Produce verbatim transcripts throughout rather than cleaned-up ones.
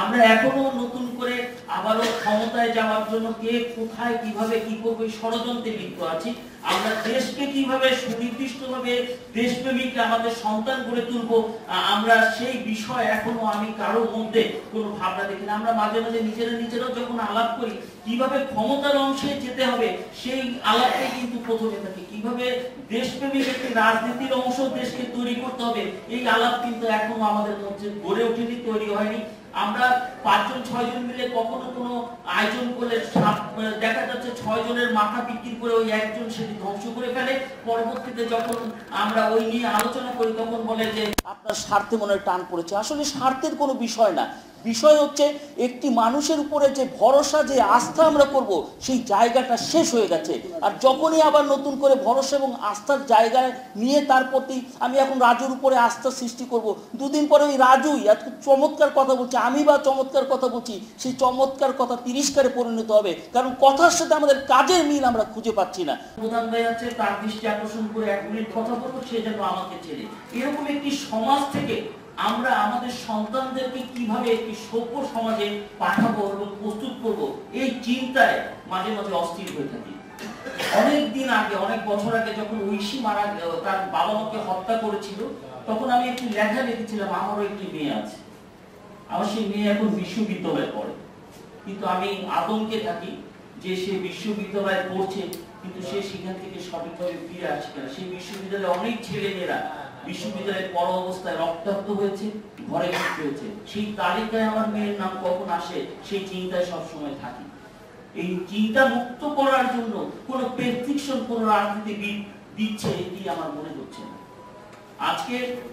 আমরা এখনো নতুন করে আবারও ক্ষমতায় যাওয়ার জন্য কে কোথায় কিভাবে কি করবে ষড়যন্ত্রে লিপ্ত আছি। আমরা দেশকে কিভাবে সুনির্দিষ্টভাবে দেশপ্রেমিক আমাদের সন্তান করে তুলবো, আমরা সেই বিষয় এখনো আমি কারোর মধ্যে কোনো ভাবনা দেখি না। আমরা মাঝে মাঝে নিজেরা নিজেরাও যখন আলাপ করি কিভাবে ক্ষমতার অংশে যেতে হবে সেই আলাপে কিন্তু প্রথমে থাকে, কিভাবে দেশপ্রেমিক একটি রাজনীতির অংশ দেশকে তৈরি করতে হবে এই আলাপ কিন্তু এখনো আমাদের মধ্যে গড়ে ওঠেনি, তৈরি হয়নি। আমরা পাঁচজন ছয়জন মিলে কখনো কোনো আয়োজন করলে দেখা যাচ্ছে ছয় জনের মাথা বিক্রি করে ওই একজন সেটি ধ্বংস করে ফেলে। পরবর্তীতে যখন আমরা ওই নিয়ে আলোচনা করি তখন বলে যে আপনার স্বার্থে মনে হয় টান পড়েছে। আসলে স্বার্থের কোনো বিষয় না, বিষয় হচ্ছে একটি মানুষের উপরে যে ভরসা যে আস্থা আমরা করব সেই জায়গাটা শেষ হয়ে গেছে। আর যখনই আবার নতুন করে ভরসা এবং আস্থার জায়গায় নিয়ে তার প্রতি আমি এখন রাজুর উপরে আস্থা সৃষ্টি করব, দুদিন পরে ওই রাজুই এত চমৎকার কথা বলছে, আমি বা চমৎকার কথা বলছি, সেই চমৎকার কথা তিরস্কারে পরিণত হবে, কারণ কথার সাথে আমাদের কাজের মিল আমরা খুঁজে পাচ্ছি না। প্রধান ভাই আছে তার দৃষ্টি আকর্ষণ করে এক মিনিট কথা বলবো, সে যেন আমাকে ছেড়ে। এরকম একটি সমাজ থেকে আমরা আমাদের সন্তানদেরকে কিভাবে একটি সভ্য সমাজে পাঠাবো এবং প্রস্তুত করব এই চিন্তায় মাঝে মাঝে অস্থির হয়ে থাকি। অনেক দিন আগে, অনেক বছর আগে যখন ঐশী মারা তার বাবা মাকে হত্যা করেছিল, তখন আমি একটি লেখা লিখেছিলাম, আমারও একটি মেয়ে আছে, আমার সেই মেয়ে এখন বিশ্ববিদ্যালয়ে পড়ে, কিন্তু আমি আতঙ্কে থাকি যে সে বিশ্ববিদ্যালয়ে পড়ছে কিন্তু সে সেখান থেকে সঠিকভাবে ফিরে আসছে কিনা। সেই বিশ্ববিদ্যালয়ে অনেক ছেলে মেয়েরা বিশ্ববিদ্যালয়ের পর অবস্থায় রক্তাক্ত হয়েছে, ঘরে ভর্তি হয়েছে, সেই তালিকায় আমার মেয়ের নাম কখন আসে সেই চিন্তায় সবসময় থাকি। এই চিন্তা মুক্ত করার জন্য কোন প্রেসক্রিপশন কোন রাজনীতিবিদ দিচ্ছে এটি আমার মনে হচ্ছে না। আজকে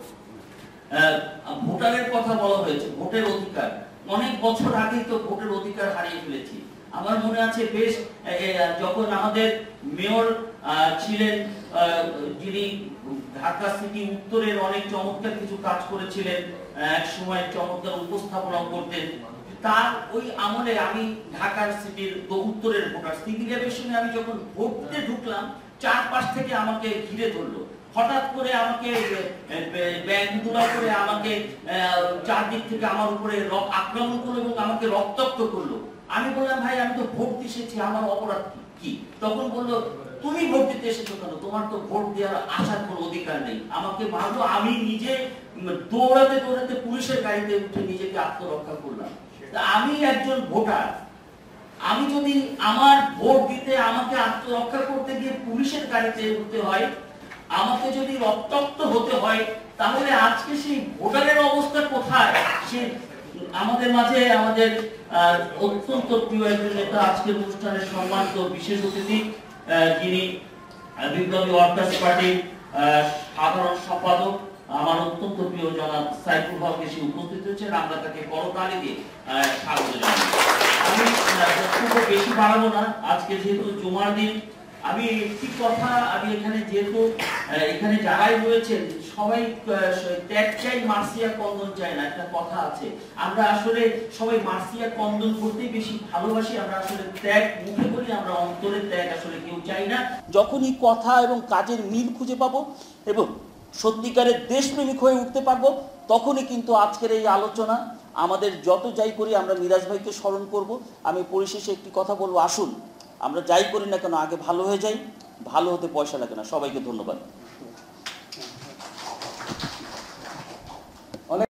ভোটারের কথা বলা হয়েছে, ভোটের অধিকার, অনেক বছর আগেই তো ভোটের অধিকার হারিয়ে ফেলেছি। আমার মনে আছে বেশ যখন আমাদের মেয়র ছিলেন যিনি ঢাকা সিটি উত্তরের অনেক চমৎকার কিছু কাজ করেছিলেন, এক সময় চমৎকার উপস্থাপনা করতেন, তার ওই আমলে আমি ঢাকার সিটির উত্তরের ভোটার সিটি লেভেশনে আমি যখন ভোট দিতে ঢুকলাম চারপাশ থেকে আমাকে ঘিরে ধরলো, হঠাৎ করে আমাকে ব্যাগ তোলা করে আমাকে চারদিক থেকে আমার উপরে আক্রমণ করলো এবং আমাকে রক্তাক্ত করলো। আমি বললাম ভাই আমি তো ভোট দিতে এসেছি, আমার অপরাধ কি? তখন বললো তুমি ভোট দিতে এসেছো কেন, তোমার তো ভোট দেওয়ার আসার কোনো অধিকার নেই। আমাকে মারলো, আমি নিজে দৌড়াতে দৌড়াতে পুলিশের গাড়িতে উঠে নিজেকে আত্মরক্ষা করলাম। আমি একজন ভোটার, আমি যদি আমার ভোট দিতে আমাকে আত্মরক্ষা করতে গিয়ে পুলিশের গাড়িতে উঠতে হয়, আমাকে যদি রক্তাক্ত হতে হয়, তাহলে আজকে সেই ভোটারের অবস্থা কোথায়? সে আমাদের মাঝে আমাদের অত্যন্ত প্রিয় একজন নেতা, আজকের অনুষ্ঠানের সম্মানিত বিশেষ অতিথি যিনি বিপ্লবী ওয়ার্কার্স পার্টির সাধারণ সম্পাদক আমার অত্যন্ত প্রিয় জনাব সাইফুল হক এসে উপস্থিত হয়েছেন, আমরা তাকে করতালি দিয়ে স্বাগত জানাই। আমি বক্তব্য বেশি বাড়াবো না, আজকে যেহেতু জুমার দিন, আমি একটি কথা, আমি এখানে যেহেতু এখানে যারাই রয়েছেন সবাই ত্যাগ চাই মার্সিয়া কন্দন চাই না, একটা কথা আছে। আমরা আসলে সবাই মার্সিয়া কন্দন করতেই বেশি ভালোবাসি, আমরা আসলে ত্যাগ মুখে বলি, আমরা অন্তরের ত্যাগ আসলে কেউ চাই না। যখনই কথা এবং কাজের মিল খুঁজে পাবো এবং সত্যিকারের দেশপ্রেমিক হয়ে উঠতে পারবো, তখনই কিন্তু আজকের এই আলোচনা আমাদের যত যাই করি আমরা মিরাজ ভাইকে স্মরণ করব। আমি পরিশেষে একটি কথা বলবো, আসুন আমরা যাই করি না কেন আগে ভালো হয়ে যাই, ভালো হতে পয়সা লাগে না। সবাইকে ধন্যবাদ।